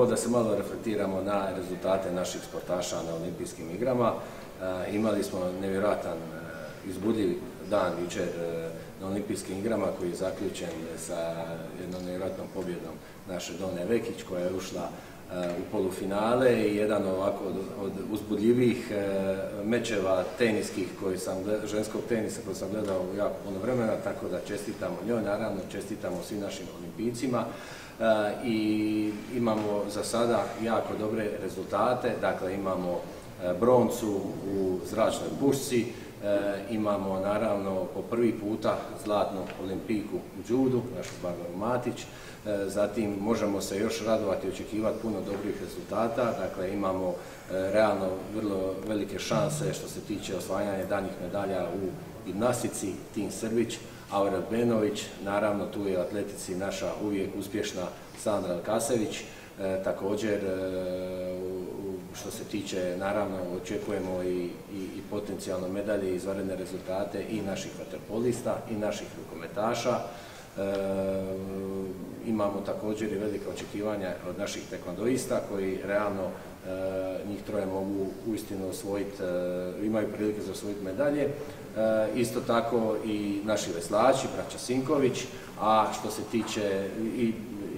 Prvo da se malo reflektiramo na rezultate naših sportaša na olimpijskim igrama. Imali smo nevjerojatan izbudljiv dan jučer na olimpijskim igrama koji je zaključen sa jednom nevjerojatnom pobjedom naše Done Vekić koja je ušla u polufinale i jedan ovako od uzbudljivih mečeva teniskih ženskog tenisa koji sam gledao jako puno vremena, tako da čestitamo njoj, naravno čestitamo svim našim olimpijcima i imamo za sada jako dobre rezultate, dakle imamo broncu u zračnoj pušci, imamo naravno po prvi puta zlatnu olimpijku u džudu, našu Barbaru Matić, zatim možemo se još radovati i očekivati puno dobrih rezultata, dakle imamo realno vrlo velike šanse što se tiče osvajanja daljnjih medalja u gimnastici, Tin Srbić, Aurel Benović, naravno tu je u atletici naša uvijek uspješna Sandra Elkasević, također što se tiče, naravno, očekujemo i potencijalno medalje i izvanredne rezultate i naših vaterpolista i naših rukometaša. Imamo također i velike očekivanja od naših tekvandoista koji realno njih troje mogu uistinu osvojiti, imaju prilike za osvojiti medalje. Isto tako i naši veslači, braća Sinković, a što se tiče i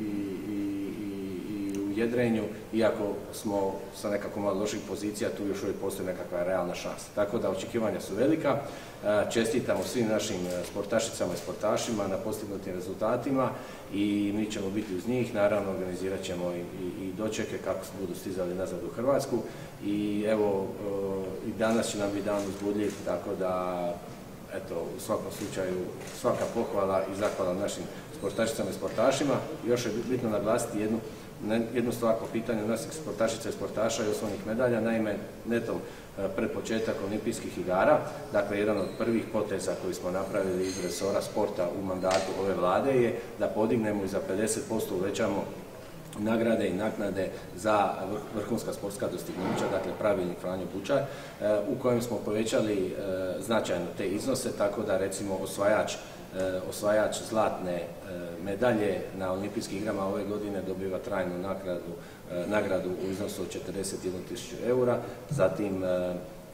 jedrenju, iako smo sa nekako malo loših pozicija, tu još uvijek postoji nekakva realna šansa. Tako da očekivanja su velika, čestitamo svim našim sportašicama i sportašima na postignutim rezultatima i mi ćemo biti uz njih, naravno organizirat ćemo i dočeke kako budu stizali nazad u Hrvatsku i evo i danas će nam biti dan uzbudljiv, tako da eto, u svakom slučaju svaka pohvala i zahvala našim sportašicama i sportašima. Još je bitno naglasiti jednu stvar po pitanju naših sportašica i sportaša i osnovnih medalja, naime netom pred početak olimpijskih igara, dakle jedan od prvih poteza koji smo napravili iz resora sporta u mandatu ove Vlade je da podignemo i za 50% uvećamo nagrade i naknade za vrhunska sportska dostignuća, dakle pravilnik Franjo Bučar, u kojem smo povećali značajno te iznose, tako da recimo osvajač zlatne medalje na olimpijskim igrama ove godine dobiva trajnu nagradu u iznosu od 41.000 eura, zatim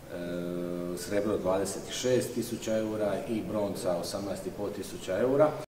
srebro 26.000 eura i bronca 18.500 eura.